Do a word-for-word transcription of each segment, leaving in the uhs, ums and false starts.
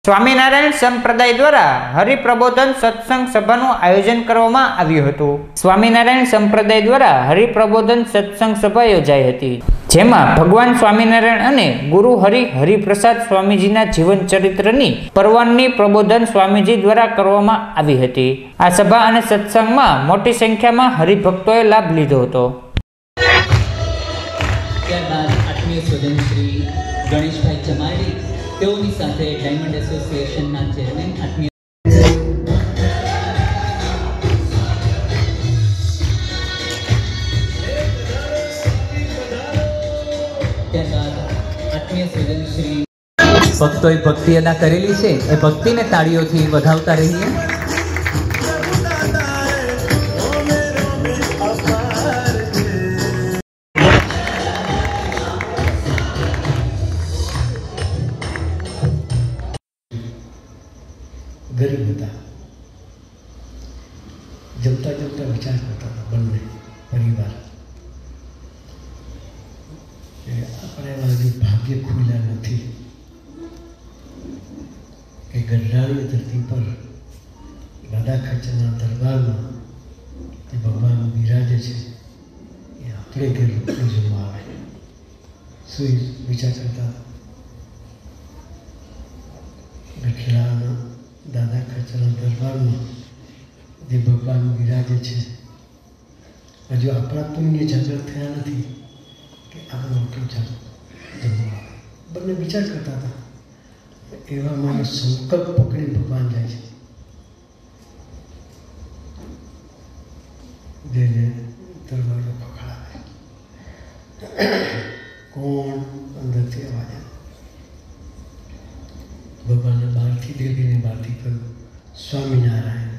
સ્વામિનારાયણ સંપ્રદાય દ્વારા હરિપ્રબોધન સત્સંગ સભાનું આયોજન કરવામાં આવ્યું હતું। સ્વામિનારાયણ સંપ્રદાય દ્વારા હરિપ્રબોધન સત્સંગ સભા યોજાઈ હતી, જેમાં ભગવાન સ્વામિનારાયણ અને ગુરુ હરિ હરિપ્રસાદ સ્વામીજીના જીવન ચરિત્રની પરવાનગી પ્રબોધન સ્વામીજી દ્વારા કરવામાં આવી હતી। આ સભા અને સત્સંગમાં મોટી સંખ્યામાં હરિભક્તોએ લાભ લીધો હતો। ત્યારબાદ આત્મીય સ્વજન શ્રી ગણેશભાઈ ચમાડી તેઓની સાથે ડાયમંડ એસોસિએશનના ચેરમેન આત્મીય ત્યારબાદ આત્મીય સ્વજન શ્રી ભક્તોએ ભક્તિ અદા કરેલી છે એ ભક્તિને તાળીઓથી વધાવતા રહીએ। गरीब था, जमता जमता विचार करता था बनने परिवार अपने वाली भाग्य खुला नहीं कि गढ़ानी धरती पर दादा खचरना दरबार में भगवान बिराजे है अपने घर जो आए शू विचार करता गठेड़ा दादा खचरना दरबार में जो भगवान बिराजे है हजू अपना पुण्य जागृत थया नहीं कि આપણે ઓટલું ચાલો જમવા બંને વિચાર કરતા હતા। એવા મને સંકલ્પ પકડી ભગવાન જાય છે જેને દરવાજો ખખડાવે કોણ અંદરથી અવાજ આવે ભગવાનને બહારથી દેવીને બહારથી કહ્યું સ્વામિનારાયણ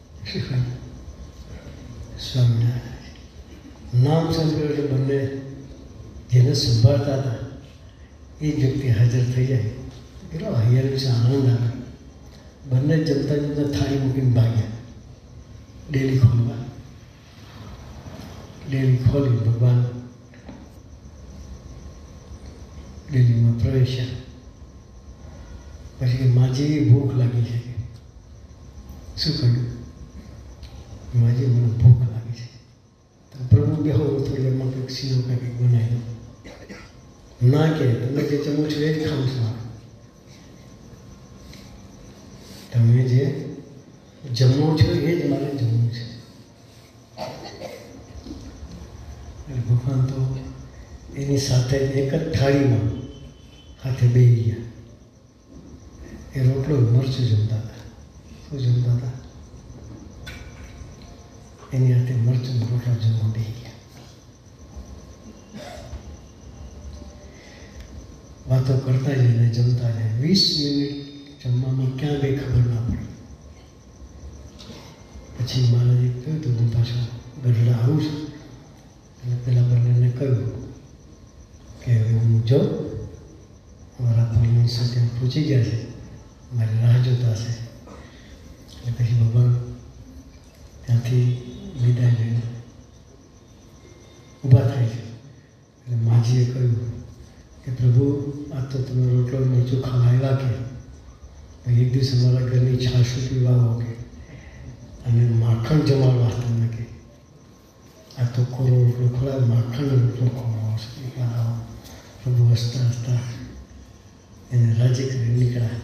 સ્વામિનારાયણ નામ સાંભળ્યું એટલે બંને જેને સંભાળતા હતા એ જ વ્યક્તિ હાજર થઈ જાય કેટલો હૈયાર વિશે આનંદ આવે। બંને જમતા જમતા થાળી મૂકીને ભાગ્યા ડેલી ખોલવા। ડેલી ખોલી ભગવાન ડેલીમાં પ્રવેશ્યા। પછી માજી ભૂખ લાગી છે, શું કહ્યું માજી મને ભૂખ લાગી છે તો પ્રભુ બેહો થોડી એમાં કંઈક સીધો કંઈક બનાવી દો ના કે તમે જે જમો છો એ જ ખાવ છો, તમે જે જમો છો એ જ મારે જમવું છે। ભગવાન તો એની સાથે એક જ થાળીમાં હાથે બેસી ગયા। એ રોટલો મરચું જમતા હતા, શું જમતા હતા એની હાથે મરચું રોટલો જમવા બેસી ગયા। વાતો કરતા જાય ને જમતા જાય। વીસ મિનિટ જમવામાં ક્યાં ગઈ ખબર ના પડી। પછી મહારાજે કહ્યું તો હું પાછો ગઢડા આવું છું અને પેલા બંનેને કહ્યું કે હવે હું જાઉં, મારા પરમેશ્વર સાથે પહોંચી ગયા છે, મારી રાહ જોતા હશે। એટલે પછી ભગવાન ત્યાંથી વિદાય લઈને ઊભા થાય છે। એટલે માજીએ કહ્યું કે પ્રભુ આ તો તમે રોટલો મરચું ખાવા આવ્યા કે એક દિવસ અમારા ઘરની છાશું પીવા આવો કે અને માખણ જમાડવા તમને કે આ તો કોરો રોટલો ખોલાવે માખણનો રોટલો ખોલાવો આવો। પ્રભુ હસતા હસતા એને રાજી કરી નીકળ્યા।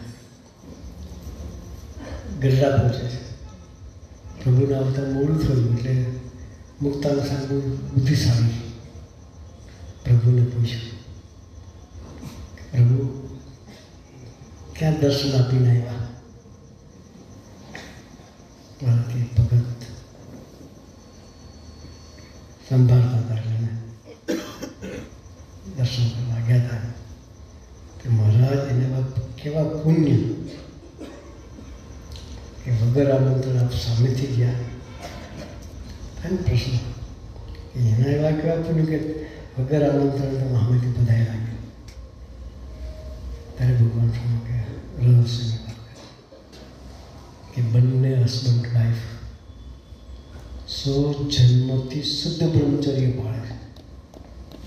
ગઢડા પહોંચે છે, પ્રભુને આવતા મોડું થયું એટલે મુક્તાન સાંભળું બુદ્ધિશાળી પ્રભુને પૂછ્યું પ્રભુ ક્યાં દર્શન આપીને આવ્યા? મારાથી ભગત સંભાળતા હતા એટલે દર્શન કરવા ગયા હતા કે મહારાજ એને કેવા પુણ્ય કે વગર આમંત્રણ આપ સામેથી ગયા થાય ને પ્રશ્ન કે એના એવા કેવા પુણ્ય કે વગર આમંત્રણ તમે સામેથી બધાએ લાગ્યા। ત્યારે ભગવાન શું કે રહસ્યની વાત કરે કે બંને હસબન્ડ વાઈફ સો જન્મથી શુદ્ધ બ્રહ્મચર્ય પાળે છે।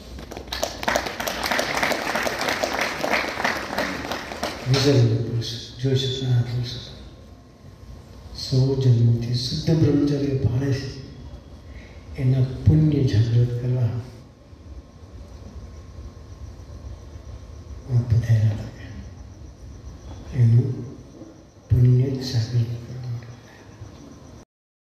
વિઝન પુરુષ જોઈ શકનારા પુરુષો સો જન્મથી શુદ્ધ બ્રહ્મચર્ય પાળે છે, એના પુણ્ય જાગૃત કરવા પધાર્યા હતા. એનું પુણ્ય જાગૃત કરવા